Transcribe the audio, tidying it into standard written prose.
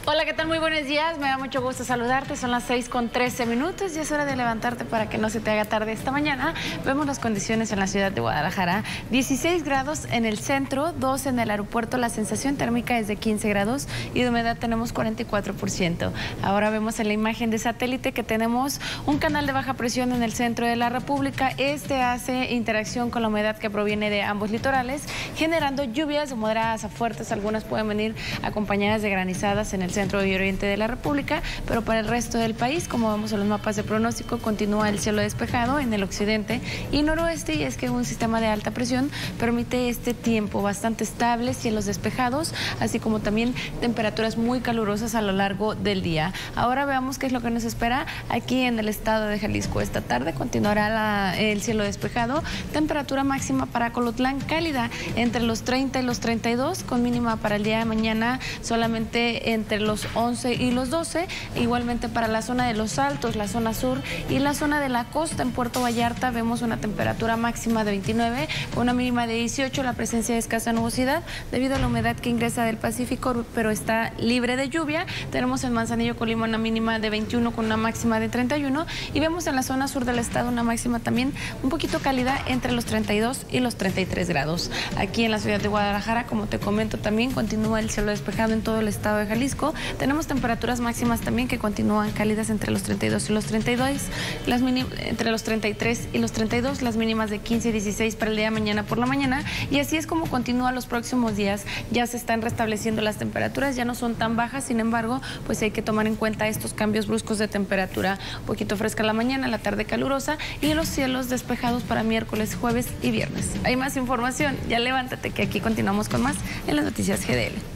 Hola, ¿qué tal? Muy buenos días. Me da mucho gusto saludarte. Son las 6:13. Ya es hora de levantarte para que no se te haga tarde esta mañana. Vemos las condiciones en la ciudad de Guadalajara. 16 grados en el centro, 2 en el aeropuerto. La sensación térmica es de 15 grados y de humedad tenemos 44%. Ahora vemos en la imagen de satélite que tenemos un canal de baja presión en el centro de la República. Este hace interacción con la humedad que proviene de ambos litorales, generando lluvias moderadas a fuertes. Algunas pueden venir acompañadas de granizadas en el centro y oriente de la República, pero para el resto del país, como vemos en los mapas de pronóstico, continúa el cielo despejado en el occidente y noroeste, y es que un sistema de alta presión permite este tiempo bastante estable, cielos despejados, así como también temperaturas muy calurosas a lo largo del día. Ahora veamos qué es lo que nos espera aquí en el estado de Jalisco. Esta tarde continuará el cielo despejado, temperatura máxima para Colotlán cálida entre los 30 y los 32, con mínima para el día de mañana solamente entre los 11 y los 12, igualmente para la zona de los Altos, la zona sur y la zona de la costa. En Puerto Vallarta vemos una temperatura máxima de 29, con una mínima de 18, la presencia de escasa nubosidad debido a la humedad que ingresa del Pacífico, pero está libre de lluvia. Tenemos en Manzanillo, Colima, una mínima de 21 con una máxima de 31, y vemos en la zona sur del estado una máxima también un poquito cálida entre los 32 y los 33 grados. Aquí en la ciudad de Guadalajara, como te comento, también continúa el cielo despejado en todo el estado de Jalisco. Tenemos temperaturas máximas también que continúan cálidas entre los 32 y los 32, entre los 33 y los 32, las mínimas de 15 y 16 para el día de mañana por la mañana, y así es como continúa los próximos días. Ya se están restableciendo las temperaturas, ya no son tan bajas, sin embargo, pues hay que tomar en cuenta estos cambios bruscos de temperatura. Un poquito fresca la mañana, la tarde calurosa y los cielos despejados para miércoles, jueves y viernes. Hay más información, ya levántate que aquí continuamos con más en las noticias GDL.